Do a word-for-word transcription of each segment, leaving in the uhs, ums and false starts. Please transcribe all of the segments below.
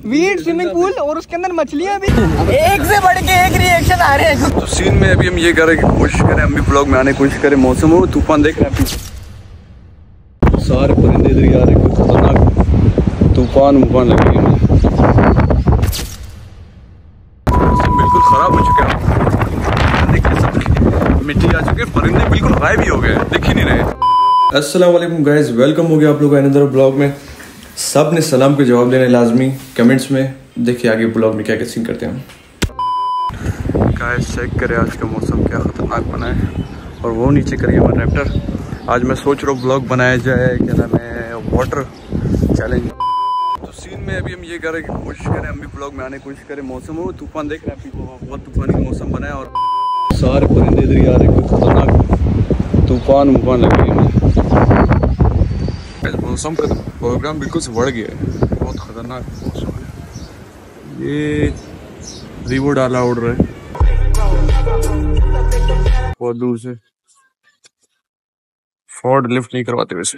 Weed swimming pool और उसके अंदर मछलियां भी एक से बढ़ के एक रिएक्शन आ रहे हैं। तो सीन में अभी हम ये कर रहे हैं कि कोशिश करें, हम भी ब्लॉग में आने की कोशिश करें। मौसम हो, तूफान देख रहे हैं, सारे परिंदे इधर ही आ रहे हैं, खतरनाक तूफान वूफान लगे हैं। मौसम बिल्कुल खराब हो चुका है, मिट्टी आ चुकी है, परिंदे बिल्कुल गायब ही हो गए, दिख ही नहीं रहे। अस्सलाम वालेकुम गाइस, वेलकम हो गया आप लोग अनदर ब्लॉग में। सब ने सलाम के जवाब देने लाजमी कमेंट्स में। देखिए आगे ब्लॉग में क्या क्या सीन करते हैं हम। गाइस चेक करें आज का मौसम क्या खतरनाक बना है, और वो नीचे करिए हमारा रैप्टर। आज मैं सोच रहा हूँ ब्लॉग बनाया जाए, क्या नाम है, वाटर चैलेंज। तो सीन में अभी हम ये कर रहे हैं कि कोशिश करें, हम भी ब्लॉग में आने की कोशिश करें। मौसम हो, तूफान देख रहे हैं, बहुत तूफानी मौसम बना है और सारे परिंदे इधर ही आ रहे हैं, खतरनाक तूफान वूफान लगे हैं। मौसम का प्रोग्राम बिल्कुल से बढ़ गया है, बहुत खतरनाक मौसम है। ये रिवो डाला उड़ रहा है बहुत दूर से। फोर्ड लिफ्ट नहीं करवाते वैसे।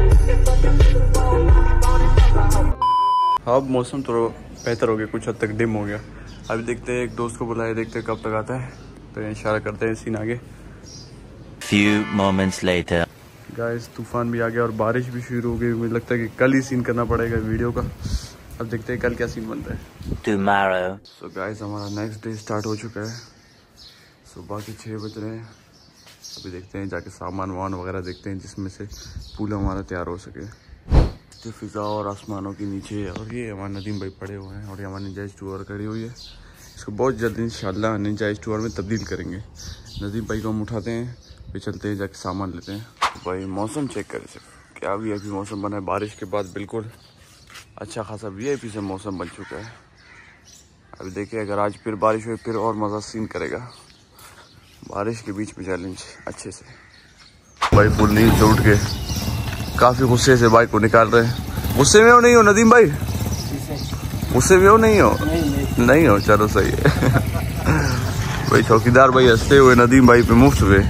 अब मौसम थोड़ा बेहतर हो गया, कुछ हद तक डिम हो गया। अभी देखते हैं, एक दोस्त को बुलाए, देखते हैं कब तक आता है, तो इशारा करते हैं सीन आगे। Few moments later. गाइस तूफान भी आ गया और बारिश भी शुरू हो गई। मुझे लगता है कि कल ही सीन करना पड़ेगा वीडियो का। अब देखते हैं कल क्या सीन बनता है। Tomorrow. सो गाइस हमारा नेक्स्ट डे स्टार्ट हो चुका है। सुबह के छः बज रहे हैं। अभी देखते हैं जाके सामान वामान वगैरह देखते हैं, जिसमें से पूल हमारा तैयार हो सके। तो फिजा और आसमानों के नीचे, और ये हमारे नदीम भाई पड़े हुए हैं, और ये हमारी निंजा स्टोर खड़ी हुई है। इसको बहुत जल्दी इंशाल्लाह निंजा स्टोर में तब्दील करेंगे। नदीम भाई को हम उठाते हैं, फिर चलते हैं, जाके सामान लेते हैं। भाई मौसम चेक करें सिर्फ, क्या भी अभी मौसम बना है। बारिश के बाद बिल्कुल अच्छा खासा वीआईपी से मौसम बन चुका है। अभी देखिए अगर आज फिर बारिश हुई फिर और मज़ा सीन करेगा। बारिश के बीच में चैलेंज अच्छे से। भाई फुल नींद से उठ के काफ़ी गुस्से से बाइक को निकाल रहे हैं। गुस्से में हो नहीं हो नदीम भाई? गुस्से में हो नहीं हो? नहीं, नहीं हो, चलो सही है। भाई चौकीदार भाई हंसते हुए नदीम भाई पे मुफ्त में।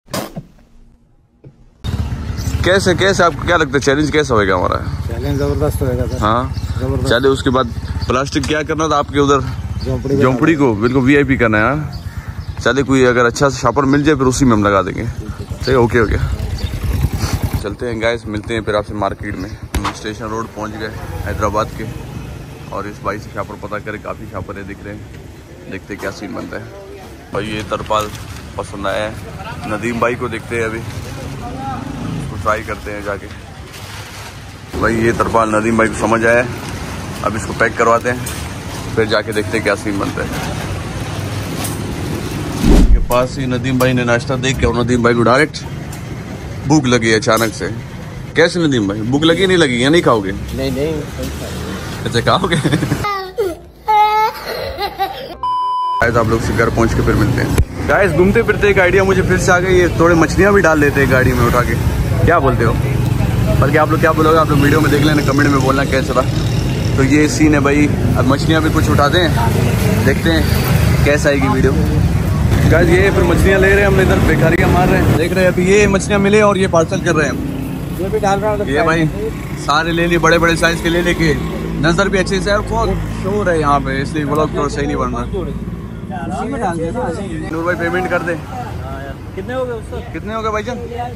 कैसे कैसे आपको क्या लगता है चैलेंज कैसा होगा हमारा? चैलेंज जबरदस्त होगा सर। हाँ चले, उसके बाद प्लास्टिक क्या करना था आपके उधर, झोंपड़ी को बिल्कुल वीआईपी करना है। चले कोई अगर अच्छा सा शापर मिल जाए फिर उसी में हम लगा देंगे। ठीक, ओके हो गया। चलते हैं गाइस, मिलते हैं फिर आपसे मार्केट में। हम स्टेशन रोड पहुंच गए हैदराबाद के, और इस भाई से शापर पता करें, काफ़ी शापर दिख रहे हैं। देखते क्या सीन बनता है। और ये तरपाल पसंद आया है, नदीम भाई को देखते हैं, अभी ट्राई करते हैं जाके। भाई ये तरपाल नदीम भाई को समझ आया है, अब इसको पैक करवाते हैं, फिर जाके देखते हैं क्या सीन बनता है। के पास ही नदीम भाई ने नाश्ता देख के, और नदीम भाई को डायरेक्ट भूख लगी है अचानक से। कैसे नदीम भाई, भूख लगी नहीं लगी या नहीं खाओगे? नहीं नहीं अच्छा खाओगे। आप लोग से घर पहुंच के फिर मिलते हैं। गाइस घूमते फिरते एक आइडिया मुझे फिर से आ गई है, थोड़े मछलियां भी डाल लेते हैं गाड़ी में उठा के। क्या बोलते हो? बल्कि आप लोग क्या बोलोगे, आप लोग वीडियो में देख लेना, कमेंट में बोलना कैसा रहा। तो ये सीन है भाई, अब मछलियाँ भी कुछ उठाते हैं, देखते हैं कैसा आएगी वीडियो। गाइस ये फिर मछलियाँ ले रहे हैं, हमने इधर बेकारियाँ मार रहे हैं, देख रहे हैं। अभी ये मछलियाँ मिले और ये पार्सल कर रहे हैं, ये भी डाल रहा हूँ। ये भाई सारे ले लिए, बड़े बड़े साइज के ले लेके, नजर भी अच्छे से, और बहुत शोर है यहाँ पे, इसलिए ब्लॉग थोड़ा सही नहीं बन रहा। नूर भाई पेमेंट कर दे। कितने हो गए कितने हो गए भाईजान?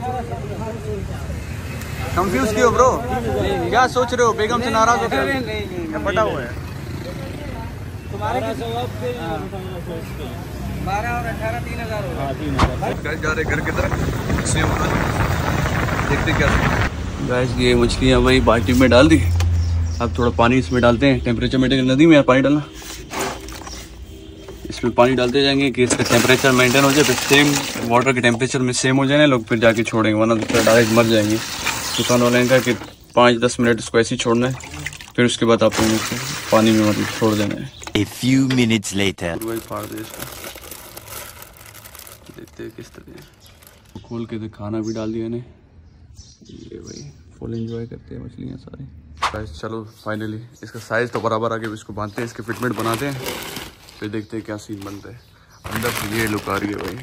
कंफ्यूज क्यों ब्रो, क्या सोच रहे हो? बेगम से नाराज हो क्या? पटा हुआ है बारह और अठारह तीन हजार हो। जा रहे घर की तरफ, देखते क्या। गाइस ये मछलियाँ भाई बाल्टी में डाल दी, अब थोड़ा पानी इसमें डालते हैं, टेम्परेचर मेंटेन। नदी में पानी डालना, इसमें पानी डालते जाएंगे कि इसका टेम्परेचर मेंटेन हो जाए, फिर सेम वाटर के टेम्परेचर में सेम हो जाए लोग, फिर जाके छोड़ेंगे, वरना तो डायरेक्ट मर जाएंगे। दुकान वाले ने कहा कि पाँच दस मिनट इसको ऐसे ही छोड़ना है, फिर उसके बाद आप लोगों को पानी में मतलब छोड़ देना है। A few minutes later. फाड़ दे इसको, देखते हैं किस तरह। खोल के तो खाना भी डाल दिया ने, ये भाई फुल एंजॉय करते हैं मछलियाँ सारी। गाइस चलो फाइनली इसका साइज़ तो बराबर आ गया, इसको बांधते हैं, इसके फिटमेंट बनाते हैं, फिर देखते हैं क्या सीन बनता है। अंदर से ये लुक आ रही है भाई।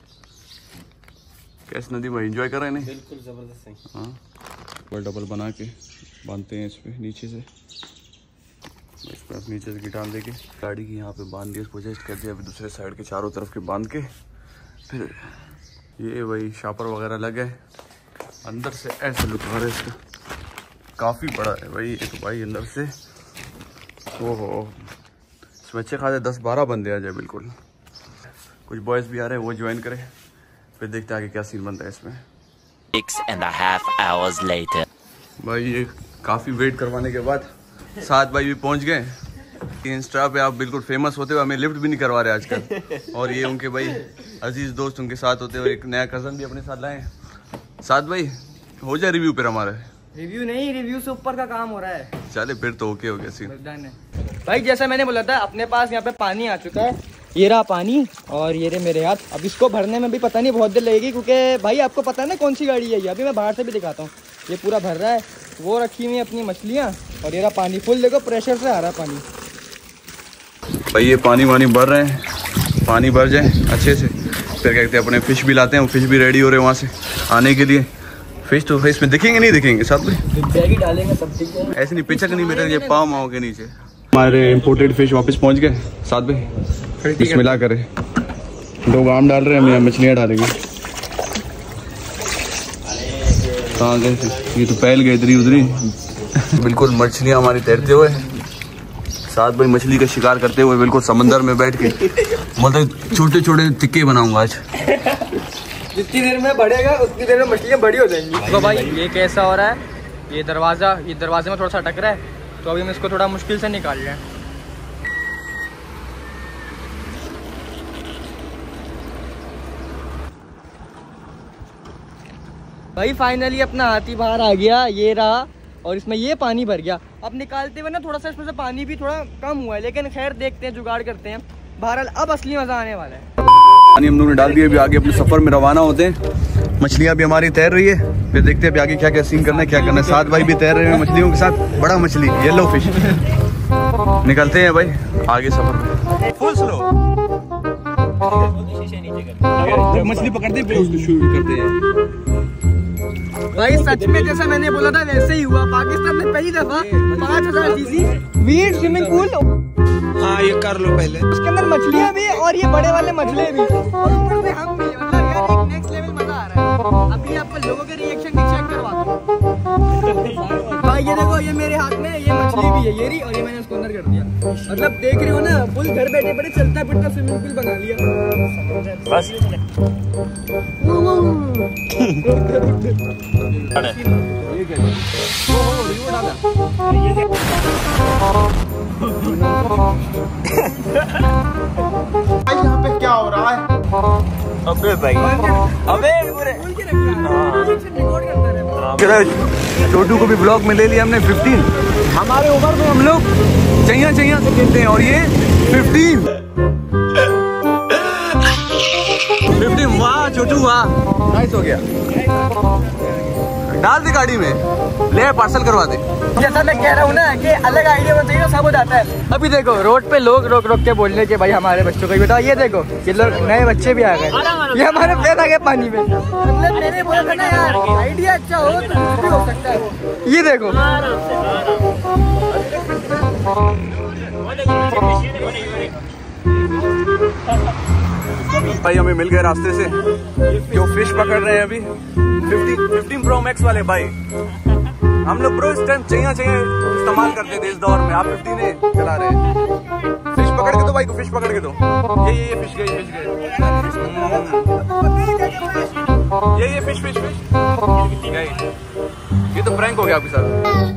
कैसे नदी भाई एंजॉय कर रहे हैं? नहीं बिल्कुल ज़बरदस्त है। हाँ डबल बना के बांधते हैं इस पर नीचे से, इसको हैं नीचे से गिटार देके। गाड़ी की यहाँ पे बांध दी, इसको एडजस्ट कर दिया। अभी दूसरे साइड के चारों तरफ के बांध के फिर ये वही शापर वगैरह लगे। अंदर से ऐसे लुक आ रहा है इसका, काफ़ी बड़ा है भाई। एक भाई अंदर से ओहो, इसमें अच्छे खासे दस बारह बंदे आ जाए बिल्कुल। कुछ बॉयज़ भी आ रहे हैं, वो ज्वाइन करें, फिर देखते हैं आगे क्या सीन बनता है इसमें। Six and a half hours later. भाई ये काफ़ी वेट करवाने के बाद सात भाई भी पहुंच गए। इंस्टा पे आप बिल्कुल फेमस होते हुए हमें लिफ्ट भी नहीं करवा रहे आजकल। और ये उनके भाई अजीज दोस्त उनके साथ होते हुए एक नया कज़न भी अपने साथ लाए हैं। सात भाई हो जाए रिव्यू फिर हमारा। रिव्यू नहीं, रिव्यू से ऊपर का काम हो रहा है। चले फिर तो ओके हो गया सीन। भाई जैसा मैंने बोला था, अपने पास यहाँ पे पानी आ चुका है। ये रहा पानी और ये रहे मेरे हाथ। अब इसको भरने में भी पता नहीं बहुत देर लगेगी, क्योंकि भाई आपको पता है ना कौन सी गाड़ी है ये। अभी मैं बाहर से भी दिखाता हूँ, ये पूरा भर रहा है। वो रखी हुई है अपनी मछलियाँ और ये रहा पानी फुल। देखो प्रेशर से आ रहा है पानी। भाई ये पानी वानी भर रहे हैं, पानी भर जाए अच्छे से फिर कहते हैं अपने फिश भी लाते हैं। फिश भी रेडी हो रहे हैं वहाँ से आने के लिए। फिश तो फिश में दिखेंगे नहीं दिखेंगे साथ में डालेंगे सब ठीक है। ऐसे नहीं पिचक नहीं बेटा, ये पाँव माओ के नीचे। हमारे इम्पोर्टेड फिश वापस पहुँच गए। साथ में फिश मिला करे लोग आम डाल रहे हैं, हम यहाँ मछलियाँ डालेंगे। कहाँ गए ये तो पहल गए इधरी उधरी। बिल्कुल मछलियाँ हमारी तैरते हुए, साथ भाई मछली का शिकार करते हुए बिल्कुल समंदर में बैठ के। मतलब छोटे छोटे टिक्के बनाऊंगा आज। जितनी देर में बढ़ेगा उतनी देर में मछलियाँ बड़ी हो जाएंगी। तो भाई ये कैसा हो रहा है, ये दरवाज़ा ये दरवाजे में थोड़ा सा अटक रहा है, तो अभी हम इसको थोड़ा मुश्किल से निकाल रहे हैं। भाई फाइनली अपना हाथी बाहर आ गया, ये रहा। और इसमें ये पानी भर गया। अब निकालते हुए ना थोड़ा सा इसमें से पानी भी थोड़ा कम हुआ है, लेकिन खैर देखते हैं, जुगाड़ करते हैं। बहरहाल अब असली मजा आने वाला है। पानी हम लोगों ने डाल दिया, अभी आगे अपने सफर में रवाना होते हैं। मछलियाँ भी हमारी तैर रही है, फिर देखते हैं अभी आगे क्या क्या सीन करना है, क्या करना है। सात भाई भी तैर रहे हैं मछलियों के साथ। बड़ा मछली येलो फिश। निकलते हैं भाई आगे सफर में। फुल स्लो मछली पकड़ते शुरू करते हैं। भाई सच में जैसा मैंने बोला था वैसे ही हुआ। पाकिस्तान में पहली दफा पाँच हजार सीसी वीड स्विमिंग पूल। हाँ ये कर लो पहले। उसके अंदर मछलियाँ भी और ये बड़े वाले मछली भी और ऊपर से हम भी। मतलब यार एक नेक्स्ट लेवल मजा आ रहा है। अभी आपको लोगों के रिएक्शन भी चेक करवाता हूँ। भाई ये देखो, ये मेरे हाथ में ये मछली भी है ये रही, और ये मैंने उसको अंदर कर दिया। मतलब देख रहे हो ना, फुल घर बैठे बैठे चलता फिरता स्विमिंग पूल बना लिया बस। यहाँ पे क्या हो रहा है? अबे भाई अबे छोटू को भी ब्लॉग में ले लिया हमने। फिफ्टीन हमारे उम्र में हम लोग चैया चैया से खेलते हैं और ये फिफ्टीन फिफ्टीन। वाह छोटू वाह, नाइस हो गया। डाल दे गाड़ी में, ले पार्सल करवा दे। जैसा मैं कह रहा हूँ ना कि अलग आइडिया होना चाहिए, सब हो जाता है। अभी देखो रोड पे लोग रोक रोक के बोलने के भाई हमारे बच्चों को बताओ। ये देखो ये लोग नए बच्चे भी आ गए, ये हमारे पैर आ गए पानी में। मतलब मैंने बोला था ना यार, आइडिया अच्छा हो तो कुछ भी हो सकता है। ये देखो भाई हमें मिल गए रास्ते से जो फिश पकड़ रहे हैं अभी। फिफ्टीन फिफ्टीन प्रो मैक्स वाले भाई। हम लोग प्रो इस टाइम चैया चैया इस्तेमाल करते थे इस दौर में, आप फिफ्टीन ए चला रहे हैं। फिश पकड़ के दो भाई को, फिश पकड़ के दो। ये ये ये फिश गई फिश गई ये ये फिश फिश फिश गई। ये तो प्रैंक हो गया आपके साथ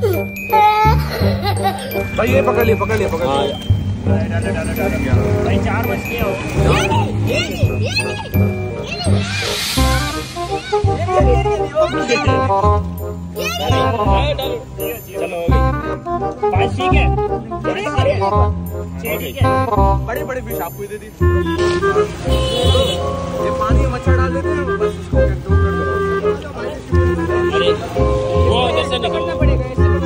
भाई। ये पकड़ लिया पकड़ लिया पकड़ लिया भाई। चार मछलियाँ हो चलो पाँच ठीक है, ठीक है। बड़े बड़े फिश आपको दे दी। ये पानी में मच्छर डाल देते हैं बस, इसको अरे वो उधर से निकलना पड़ेगा।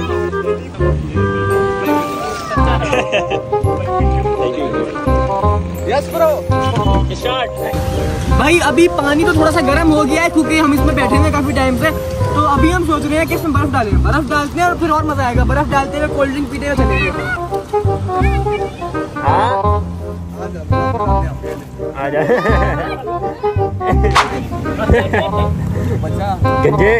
Yes bro start. भाई अभी पानी तो थोड़ा सा गर्म हो गया है, क्योंकि हम इसमें बैठे हुए काफी टाइम से। तो अभी हम सोच रहे हैं कि इसमें बर्फ डालें, बर्फ डालते हैं और फिर और मजा आएगा। बर्फ डालते हुए कोल्ड ड्रिंक पीते हुए चलेंगे। हाँ आ जा गंजे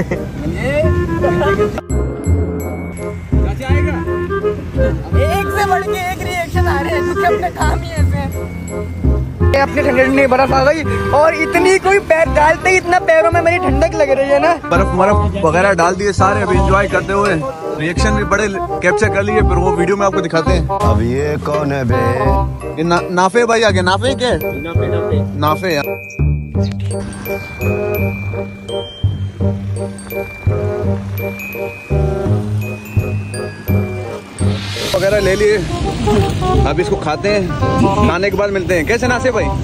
एक से बढ़ के एक रिएक्शन आ रहे हैं, क्योंकि अपने काम ही ऐसे हैं। अपने ठंडे ठंडे बर्फ आ गई और इतनी कोई पैर डालते ही इतना पैरों में मेरी ठंडक लग रही है ना। बर्फ बर्फ वगैरह डाल दिए सारे, अभी एंजॉय करते हुए रिएक्शन भी बड़े कैप्चर कर लिए, फिर वो वीडियो में आपको दिखाते हैं। अब ये कौन है बे? ये ना, नाफे भाई आ गए। नाफे क्या है? नाफे नाफे नाफे यार। वगैरह ले लिए, अब इसको खाते हैं, खाने के बाद मिलते हैं। कैसे नासे भाई?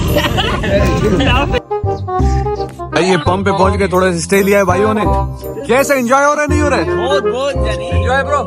भाई ये पंप पे पहुंच गए, थोड़ा स्टे लिया है भाइयों ने। कैसे एंजॉय हो रहा है नहीं हो रहा है? बहुत बहुत एंजॉय ब्रो।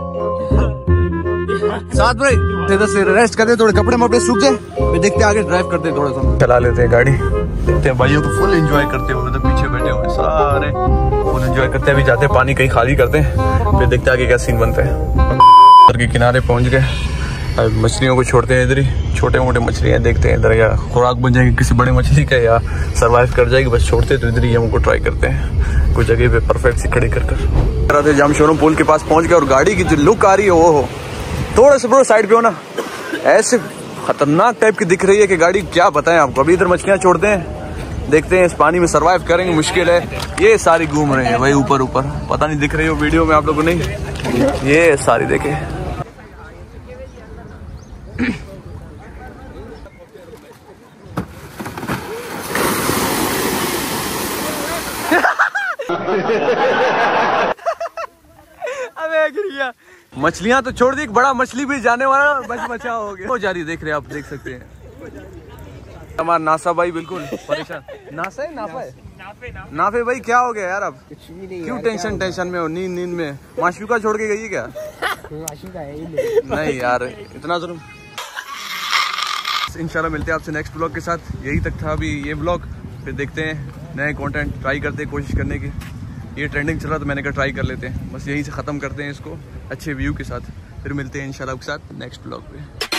साथ भाई इधर से रेस्ट करते, थोड़े कपड़े मपड़े सूख जाए, फिर देखते आगे ड्राइव करते हैं, थोड़ा सा चला लेते हैं गाड़ी, देखते हैं भाइयों को फुल एंजॉय करते हुए। मतलब पीछे बैठे हुए सारे फुल एंजॉय करते हैं। अभी जाते हैं पानी कहीं खाली करते हैं, फिर देखते हैं आगे क्या सीन बनता है। के किनारे पहुंच गए, अब मछलियों को छोड़ते हैं इधर ही। छोटे मोटे मछलियां देखते हैं इधर, या खुराक बन जाएगी किसी बड़ी मछली का, या सरवाइव कर जाएगी, बस छोड़ते तो इधर ही हमको ट्राई करते हैं कुछ जगह पे परफेक्ट सी खड़ी कर कर जम शोरूम पुल के पास पहुंच गए। और गाड़ी की जो लुक आ रही है वो हो, थोड़ा सा ब्रो साइड पे हो ना, ऐसे खतरनाक टाइप की दिख रही है कि गाड़ी क्या बताएं आपको। अभी इधर मछलियां छोड़ते हैं, देखते हैं इस पानी में सरवाइव करेंगे, मुश्किल है। ये सारी घूम रहे हैं वही ऊपर ऊपर, पता नहीं दिख रही हो वीडियो में आप लोगों को नहीं, ये सारी देखे। अबे गिर गया। मछलियां तो छोड़ दी, एक बड़ा मछली भी जाने वाला बच बचा हो गया। वो जा रही देख रहे आप, देख सकते हैं हमारा नासा भाई बिल्कुल परेशान। नासा है नाफा है नाफे नाफे नाफे भाई क्या हो गया यार? अब क्यों टेंशन टेंशन में हो? नींद नींद में माशूका छोड़ के गई है क्या? नहीं यार इतना जरूर। इंशाल्लाह मिलते हैं आपसे नेक्स्ट ब्लॉग के साथ। यही तक था अभी ये ब्लॉग, फिर देखते हैं नए कंटेंट ट्राई करते हैं, कोशिश करने की। ये ट्रेंडिंग चल रहा तो मैंने कहा ट्राई कर लेते हैं, बस यहीं से ख़त्म करते हैं इसको अच्छे व्यू के साथ। फिर मिलते हैं इंशाल्लाह आपके साथ नेक्स्ट ब्लॉग पे।